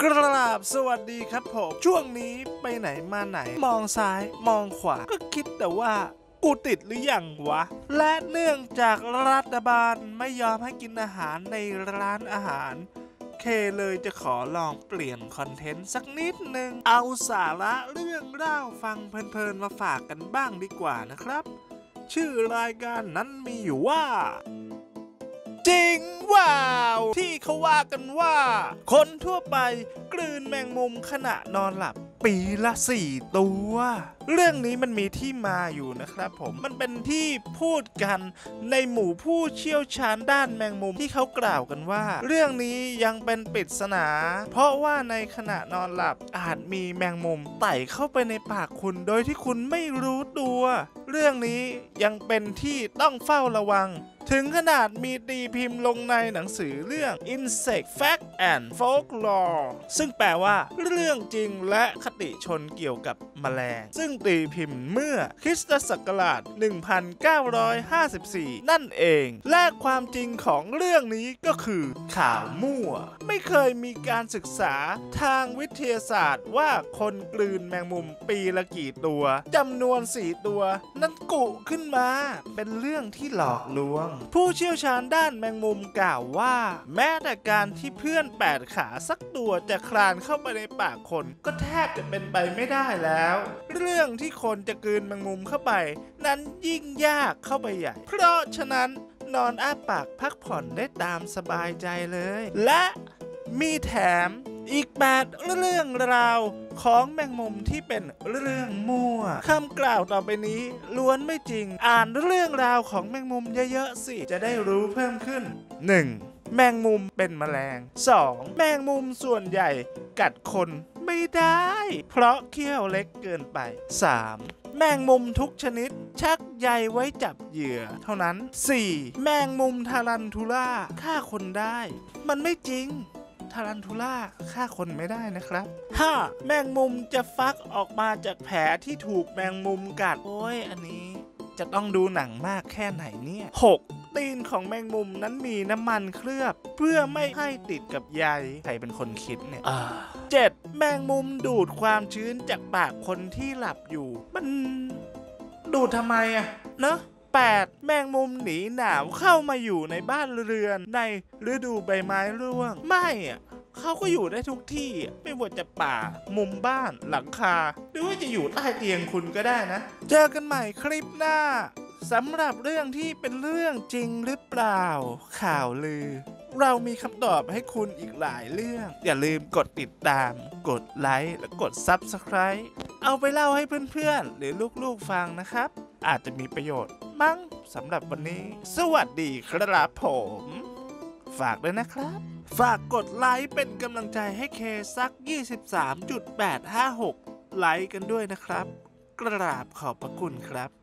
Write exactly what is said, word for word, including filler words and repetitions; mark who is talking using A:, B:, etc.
A: กราบสวัสดีครับผมช่วงนี้ไปไหนมาไหนมองซ้ายมองขวาก็คิดแต่ว่ากูติดหรือยังวะและเนื่องจากรัฐบาลไม่ยอมให้กินอาหารในร้านอาหารเคเลยจะขอลองเปลี่ยนคอนเทนต์สักนิดนึงเอาสาระเรื่องเล่าฟังเพลินๆมาฝากกันบ้างดีกว่านะครับชื่อรายการนั้นมีอยู่ว่าจริงว้าวที่เขาว่ากันว่าคนทั่วไปกลืนแมงมุมขณะนอนหลับปีละสี่ตัวเรื่องนี้มันมีที่มาอยู่นะครับผมมันเป็นที่พูดกันในหมู่ผู้เชี่ยวชาญด้านแมงมุมที่เขากล่าวกันว่าเรื่องนี้ยังเป็นปริศนาเพราะว่าในขณะนอนหลับอาจมีแมงมุมไต่เข้าไปในปากคุณโดยที่คุณไม่รู้ตัวเรื่องนี้ยังเป็นที่ต้องเฝ้าระวังถึงขนาดมีตีพิมพ์ลงในหนังสือเรื่อง Insect Fact and Folklore ซึ่งแปลว่าเรื่องจริงและคติชนเกี่ยวกับแมลงซึ่งตีพิมพ์เมื่อคริสตศักราช หนึ่งพันเก้าร้อยห้าสิบสี่ นั่นเองและความจริงของเรื่องนี้ก็คือข่าวมั่วไม่เคยมีการศึกษาทางวิทยาศาสตร์ว่าคนกลืนแมงมุมปีละกี่ตัวจำนวนสี่ตัวนั้นกุขึ้นมาเป็นเรื่องที่หลอกลวงผู้เชี่ยวชาญด้านแมงมุมกล่าวว่าแม้แต่การที่เพื่อนแปดขาสักตัวจะคลานเข้าไปในปากคนก็แทบจะเป็นไปไม่ได้แล้วเรื่องที่คนจะกลืนแมงมุมเข้าไปนั้นยิ่งยากเข้าไปใหญ่เพราะฉะนั้นนอนอ้าปากพักผ่อนได้ตามสบายใจเลยและมีแถมอีกแปดเรื่องราวของแมงมุมที่เป็นเรื่องมั่วคำกล่าวต่อไปนี้ล้วนไม่จริงอ่านเรื่องราวของแมงมุมเยอะๆสิจะได้รู้เพิ่มขึ้น หนึ่ง. แมงมุมเป็นแมลง สอง. แมงมุมส่วนใหญ่กัดคนไม่ได้เพราะเขี้ยวเล็กเกินไป สาม. แมงมุมทุกชนิดชักใยไว้จับเหยื่อเท่านั้น สี่. แมงมุมทารันทูล่าฆ่าคนได้มันไม่จริงทารันทูล่าฆ่าคนไม่ได้นะครับ ห้า. แมงมุมจะฟักออกมาจากแผลที่ถูกแมงมุมกัดโอ้ยอันนี้จะต้องดูหนังมากแค่ไหนเนี่ย หก. ตีนของแมงมุมนั้นมีน้ำมันเคลือบเพื่อไม่ให้ติดกับใยใครเป็นคนคิดเนี่ยเจ็ด. แมงมุมดูดความชื้นจากปากคนที่หลับอยู่มันดูดทำไมอะเนอะแปด. แมงมุมหนีหนาวเข้ามาอยู่ในบ้านเรือนในฤดูใบไม้ร่วงไม่อะเขาก็อยู่ได้ทุกที่ไม่ว่าจะป่ามุมบ้านหลังคาหรือว่าจะอยู่ใต้เตียงคุณก็ได้นะเจอกันใหม่คลิปหน้าสำหรับเรื่องที่เป็นเรื่องจริงหรือเปล่าข่าวลือเรามีคำตอบให้คุณอีกหลายเรื่องอย่าลืมกดติดตามกดไลค์และกด ซับสไครบ์ เอาไปเล่าให้เพื่อนๆหรือลูกๆฟังนะครับอาจจะมีประโยชน์มั้งสำหรับวันนี้สวัสดีครับผมฝากด้วยนะครับฝากกดไลค์เป็นกำลังใจให้เคสัก ยี่สิบสามจุดแปดห้าหก ไลค์กันด้วยนะครับกราบขอบพระคุณครับ